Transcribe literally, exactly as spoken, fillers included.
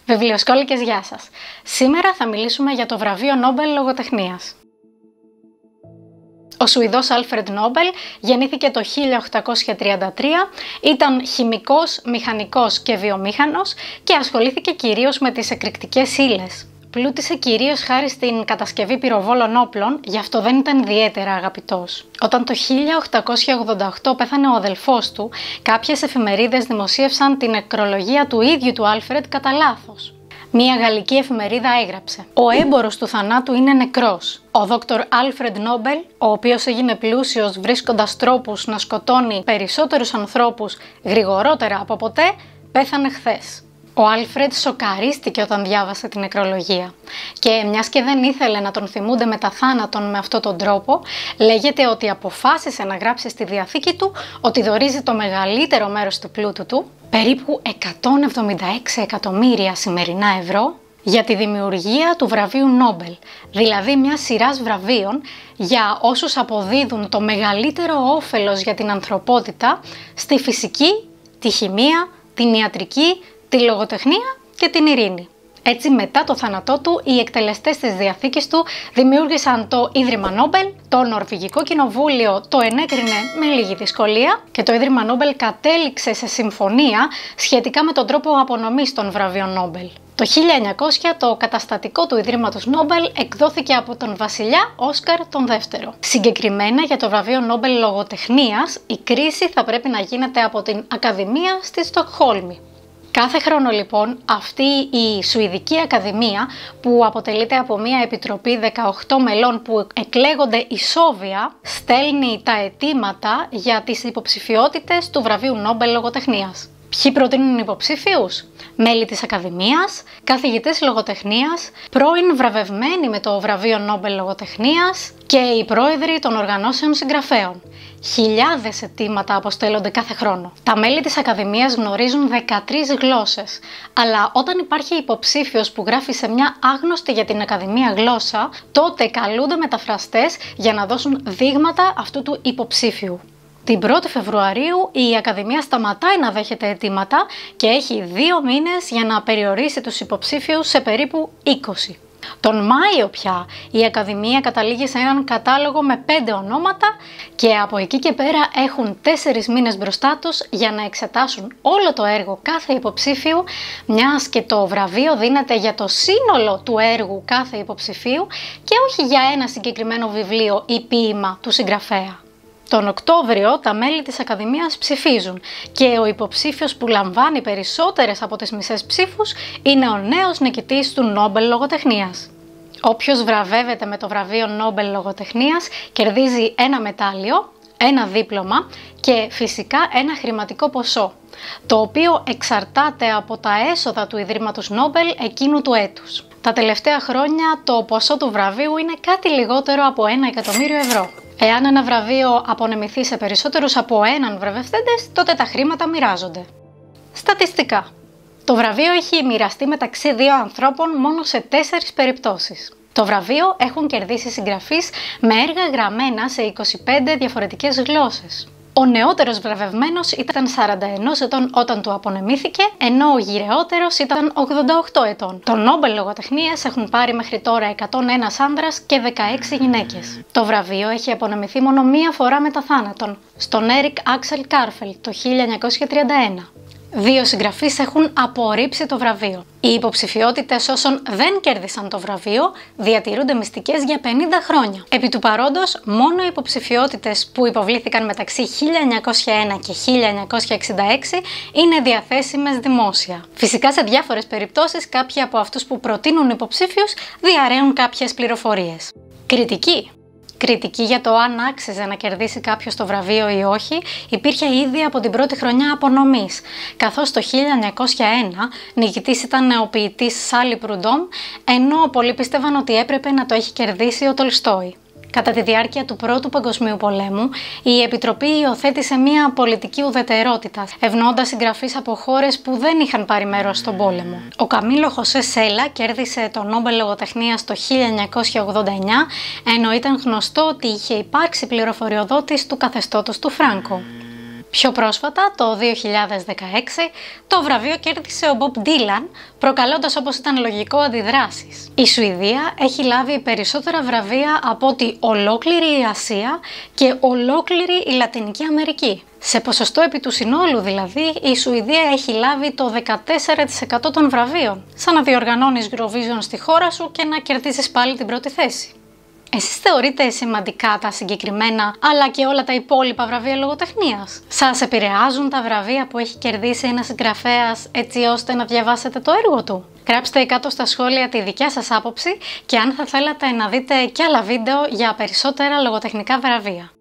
Βιβλιοσκόλικες, γεια σας. Σήμερα θα μιλήσουμε για το βραβείο Νόμπελ λογοτεχνίας. Ο Σουηδός Άλφρεντ Νόμπελ γεννήθηκε το χίλια οκτακόσια τριάντα τρία, ήταν χημικός, μηχανικός και βιομήχανος και ασχολήθηκε κυρίως με τις εκρηκτικές ύλες. Πλούτησε κυρίως χάρη στην κατασκευή πυροβόλων όπλων, γι' αυτό δεν ήταν ιδιαίτερα αγαπητός. Όταν το χίλια οκτακόσια ογδόντα οκτώ πέθανε ο αδελφός του, κάποιες εφημερίδες δημοσίευσαν την νεκρολογία του ίδιου του Άλφρεντ κατά λάθος. Μία γαλλική εφημερίδα έγραψε: «Ο έμπορος του θανάτου είναι νεκρός. Ο δόκτωρ Άλφρεντ Νόμπελ, ο οποίος έγινε πλούσιος βρίσκοντας τρόπους να σκοτώνει περισσότερους ανθρώπους γρηγορότερα από ποτέ, πέθανε χθες». Ο Άλφρεντ σοκαρίστηκε όταν διάβασε την νεκρολογία και μιας και δεν ήθελε να τον θυμούνται μετά θάνατον με αυτόν τον τρόπο, λέγεται ότι αποφάσισε να γράψει στη διαθήκη του ότι δωρίζει το μεγαλύτερο μέρος του πλούτου του, περίπου εκατόν εβδομήντα έξι εκατομμύρια σημερινά ευρώ, για τη δημιουργία του βραβείου Νόμπελ, δηλαδή μια σειράς βραβείων για όσους αποδίδουν το μεγαλύτερο όφελος για την ανθρωπότητα στη φυσική, τη χημεία, την ιατρική, τη λογοτεχνία και την ειρήνη. Έτσι, μετά το θάνατό του, οι εκτελεστές της διαθήκης του δημιούργησαν το Ίδρυμα Νόμπελ, το Νορβηγικό Κοινοβούλιο το ενέκρινε με λίγη δυσκολία και το Ίδρυμα Νόμπελ κατέληξε σε συμφωνία σχετικά με τον τρόπο απονομής των βραβείων Νόμπελ. Το χίλια εννιακόσια το καταστατικό του Ιδρύματος Νόμπελ εκδόθηκε από τον βασιλιά Όσκαρ τον δεύτερο. Συγκεκριμένα για το βραβείο Νόμπελ λογοτεχνίας, η κρίση θα πρέπει να γίνεται από την Ακαδημία στη Στοκχόλμη. Κάθε χρόνο λοιπόν αυτή η Σουηδική Ακαδημία, που αποτελείται από μια επιτροπή δεκαοκτώ μελών που εκλέγονται ισόβια, στέλνει τα αιτήματα για τις υποψηφιότητες του βραβείου Νόμπελ λογοτεχνίας. Ποιοι προτείνουν υποψήφιους? Μέλη της Ακαδημίας, καθηγητές λογοτεχνίας, πρώην βραβευμένοι με το βραβείο Νόμπελ λογοτεχνίας και οι πρόεδροι των οργανώσεων συγγραφέων. Χιλιάδες αιτήματα αποστέλλονται κάθε χρόνο. Τα μέλη της Ακαδημίας γνωρίζουν δεκατρείς γλώσσες, αλλά όταν υπάρχει υποψήφιος που γράφει σε μια άγνωστη για την Ακαδημία γλώσσα, τότε καλούνται μεταφραστές για να δώσουν δείγματα αυτού του υποψήφιου. Την πρώτη Φεβρουαρίου η Ακαδημία σταματάει να δέχεται αιτήματα και έχει δύο μήνες για να περιορίσει τους υποψήφιους σε περίπου είκοσι. Τον Μάιο πια η Ακαδημία καταλήγει σε έναν κατάλογο με πέντε ονόματα και από εκεί και πέρα έχουν τέσσερις μήνες μπροστά τους για να εξετάσουν όλο το έργο κάθε υποψήφιου, μιας και το βραβείο δίνεται για το σύνολο του έργου κάθε υποψηφίου και όχι για ένα συγκεκριμένο βιβλίο ή ποίημα του συγγραφέα. Τον Οκτώβριο τα μέλη της Ακαδημίας ψηφίζουν και ο υποψήφιος που λαμβάνει περισσότερες από τις μισές ψήφους είναι ο νέος νικητής του Νόμπελ λογοτεχνίας. Όποιος βραβεύεται με το βραβείο Νόμπελ λογοτεχνίας κερδίζει ένα μετάλλιο, ένα δίπλωμα και φυσικά ένα χρηματικό ποσό, το οποίο εξαρτάται από τα έσοδα του Ιδρύματος Νόμπελ εκείνου του έτους. Τα τελευταία χρόνια το ποσό του βραβείου είναι κάτι λιγότερο από ένα εκατομμύριο ευρώ. Εάν ένα βραβείο απονεμηθεί σε περισσότερους από έναν βραβευτέντες, τότε τα χρήματα μοιράζονται. Στατιστικά. Το βραβείο έχει μοιραστεί μεταξύ δύο ανθρώπων μόνο σε τέσσερις περιπτώσεις. Το βραβείο έχουν κερδίσει συγγραφείς με έργα γραμμένα σε είκοσι πέντε διαφορετικές γλώσσες. Ο νεότερος βραβευμένος ήταν σαράντα ένα ετών όταν του απονεμήθηκε, ενώ ο γυρεότερος ήταν ογδόντα οκτώ ετών. Το Νόμπελ λογοτεχνίας έχουν πάρει μέχρι τώρα εκατόν ένα άνδρας και δεκαέξι γυναίκες. Το βραβείο έχει απονεμηθεί μόνο μία φορά μετά θάνατον, στον Έρικ Άξελ Κάρφελ το χίλια εννιακόσια τριάντα ένα. Δύο συγγραφείς έχουν απορρίψει το βραβείο. Οι υποψηφιότητες όσων δεν κέρδισαν το βραβείο διατηρούνται μυστικές για πενήντα χρόνια. Επί του παρόντος, μόνο οι υποψηφιότητες που υποβλήθηκαν μεταξύ χίλια εννιακόσια ένα και χίλια εννιακόσια εξήντα έξι είναι διαθέσιμες δημόσια. Φυσικά, σε διάφορες περιπτώσεις, κάποιοι από αυτούς που προτείνουν υποψήφιους διαρρέουν κάποιες πληροφορίες. Κριτική. Κριτική για το αν άξιζε να κερδίσει κάποιος το βραβείο ή όχι υπήρχε ήδη από την πρώτη χρονιά απονομής, καθώς το χίλια εννιακόσια ένα νικητής ήταν ο ποιητής Σάλι Προυντόμ, ενώ πολλοί πίστευαν ότι έπρεπε να το έχει κερδίσει ο Τολστόι. Κατά τη διάρκεια του Πρώτου Παγκοσμίου Πολέμου, η Επιτροπή υιοθέτησε μια πολιτική ουδετερότητα, ευνοώντας συγγραφείς από χώρες που δεν είχαν πάρει μέρος στον πόλεμο. Ο Καμίλο Χωσέ Σέλα κέρδισε το Νόμπελ λογοτεχνίας το χίλια εννιακόσια ογδόντα εννιά, ενώ ήταν γνωστό ότι είχε υπάρξει πληροφοριοδότης του καθεστώτος του Φράνκο. Πιο πρόσφατα, το δύο χιλιάδες δεκαέξι, το βραβείο κέρδισε ο Bob Dylan, προκαλώντας, όπως ήταν λογικό, αντιδράσεις. Η Σουηδία έχει λάβει περισσότερα βραβεία από ότι ολόκληρη η Ασία και ολόκληρη η Λατινική Αμερική. Σε ποσοστό επί του συνόλου δηλαδή, η Σουηδία έχει λάβει το δεκατέσσερα τοις εκατό των βραβείων, σαν να διοργανώνεις Eurovision στη χώρα σου και να κερδίσεις πάλι την πρώτη θέση. Εσείς θεωρείτε σημαντικά τα συγκεκριμένα, αλλά και όλα τα υπόλοιπα βραβεία λογοτεχνίας? Σας επηρεάζουν τα βραβεία που έχει κερδίσει ένας συγγραφέας έτσι ώστε να διαβάσετε το έργο του? Γράψτε κάτω στα σχόλια τη δικιά σας άποψη και αν θα θέλατε να δείτε και άλλα βίντεο για περισσότερα λογοτεχνικά βραβεία.